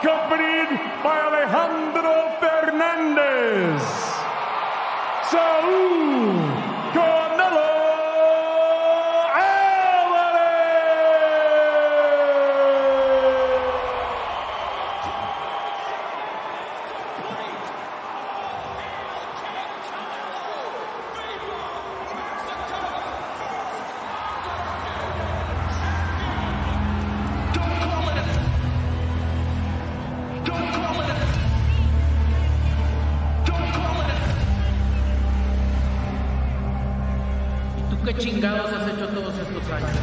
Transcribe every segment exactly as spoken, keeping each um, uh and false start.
accompanied by Alejandro Fernandez, Saúl Canelo ¿Qué chingados has hecho todos estos años?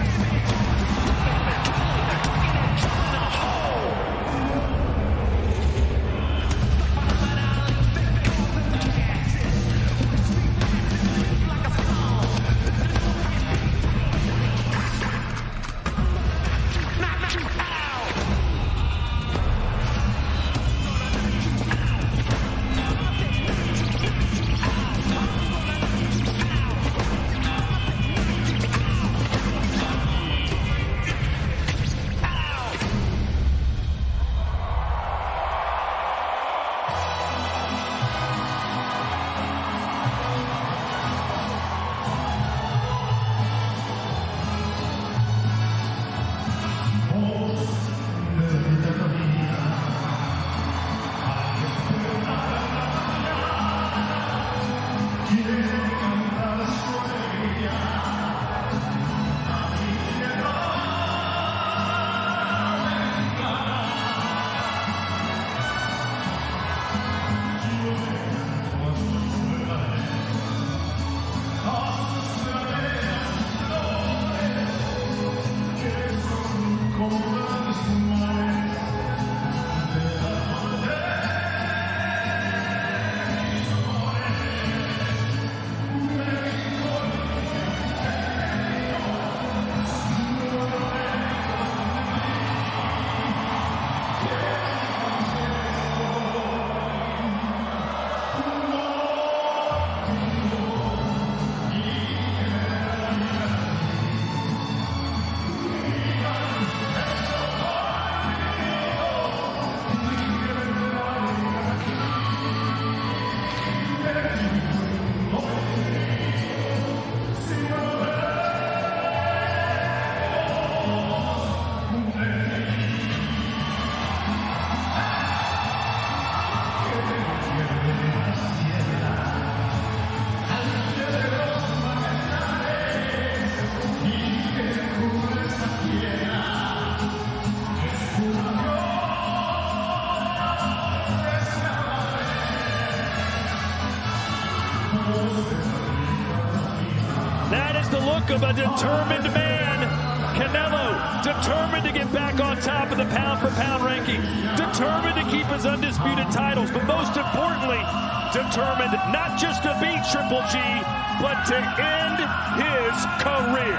That is the look of a determined man. Canelo, determined to get back on top of the pound-for-pound ranking. Determined to keep his undisputed titles, but most importantly, determined not just to beat Triple G, but to end his career.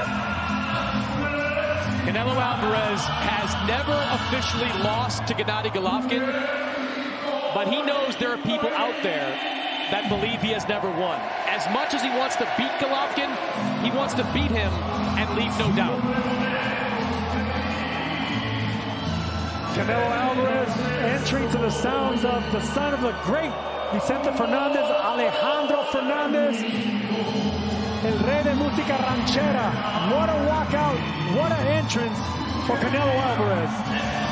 Canelo Alvarez has never officially lost to Gennady Golovkin, but he knows there are people out there that believe he has never won. As much as he wants to beat Golovkin, he wants to beat him and leave no doubt. Canelo Alvarez entering to the sounds of the son of the great Vicente Fernandez, Alejandro Fernandez, el rey de música ranchera. What a walkout, what an entrance for Canelo Alvarez.